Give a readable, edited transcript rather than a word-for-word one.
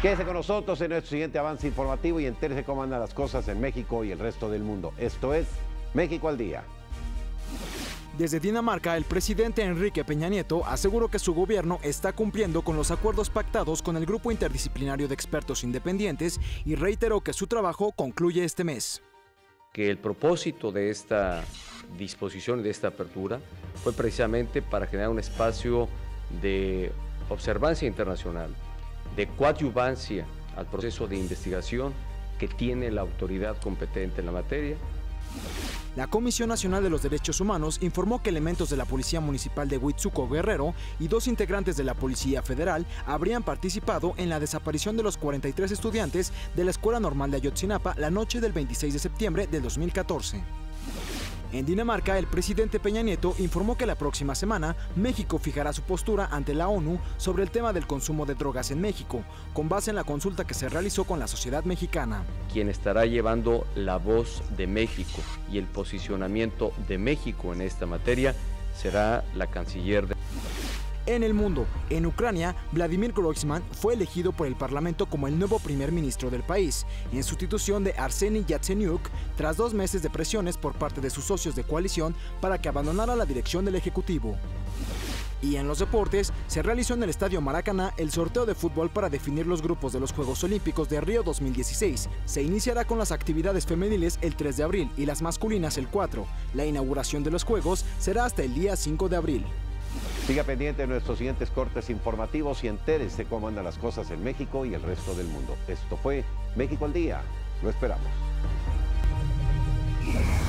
Quédese con nosotros en nuestro siguiente avance informativo y entérese cómo andan las cosas en México y el resto del mundo. Esto es México al Día. Desde Dinamarca, el presidente Enrique Peña Nieto aseguró que su gobierno está cumpliendo con los acuerdos pactados con el Grupo Interdisciplinario de Expertos Independientes y reiteró que su trabajo concluye este mes. Que el propósito de esta disposición, de esta apertura, fue precisamente para generar un espacio de observancia internacional, de coadyuvancia al proceso de investigación que tiene la autoridad competente en la materia. La Comisión Nacional de los Derechos Humanos informó que elementos de la Policía Municipal de Huitzuco, Guerrero, y 2 integrantes de la Policía Federal habrían participado en la desaparición de los 43 estudiantes de la Escuela Normal de Ayotzinapa la noche del 26 de septiembre del 2014. En Dinamarca, el presidente Peña Nieto informó que la próxima semana México fijará su postura ante la ONU sobre el tema del consumo de drogas en México, con base en la consulta que se realizó con la sociedad mexicana. Quien estará llevando la voz de México y el posicionamiento de México en esta materia será la canciller de... En el mundo, en Ucrania, Vladimir Groisman fue elegido por el Parlamento como el nuevo primer ministro del país, en sustitución de Arseniy Yatsenyuk, tras 2 meses de presiones por parte de sus socios de coalición para que abandonara la dirección del Ejecutivo. Y en los deportes, se realizó en el Estadio Maracaná el sorteo de fútbol para definir los grupos de los Juegos Olímpicos de Río 2016. Se iniciará con las actividades femeniles el 3 de abril y las masculinas el 4. La inauguración de los Juegos será hasta el día 5 de abril. Siga pendiente de nuestros siguientes cortes informativos y entérese cómo andan las cosas en México y el resto del mundo. Esto fue México al Día. Lo esperamos.